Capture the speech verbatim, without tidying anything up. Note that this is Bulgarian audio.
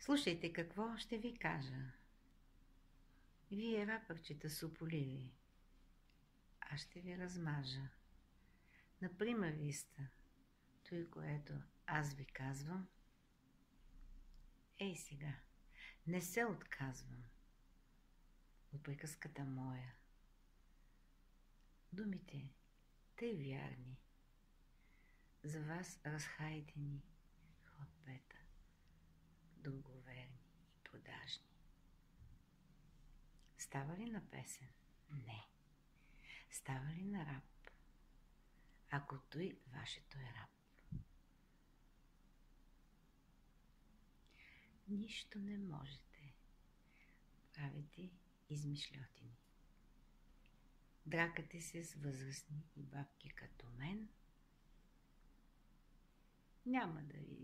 Слушайте какво ще ви кажа. Вие, рапърчета сополиви, аз ще ви размажа. Например, иста, той, което аз ви казвам, ей сега, не се отказвам от приказката моя. Думите, тъй вярни, за вас разхайдени хлапета, друговерни и продажни. Става ли на песен? Не. Става ли на раб? Ако той вашето е раб. Нищо не можете. Правите измишлетини. Дракате се с възрастни и бабки като мен. Няма да ви